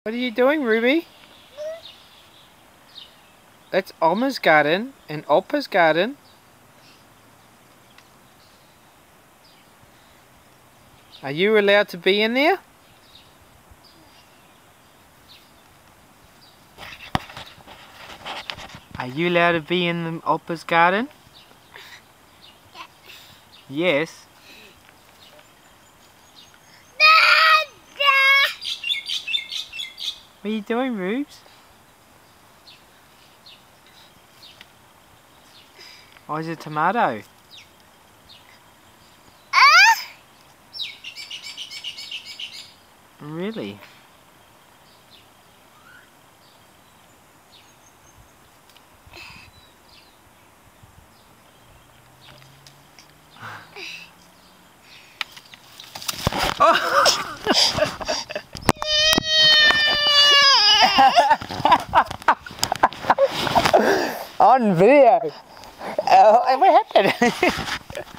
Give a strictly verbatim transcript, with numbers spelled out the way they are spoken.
What are you doing, Ruby? That's Oma's garden and Opa's garden. Are you allowed to be in there? Are you allowed to be in the Opa's garden? Yes. What are you doing, Rubes? Oh, it's a tomato. Really? Oh! On video. Oh, what happened?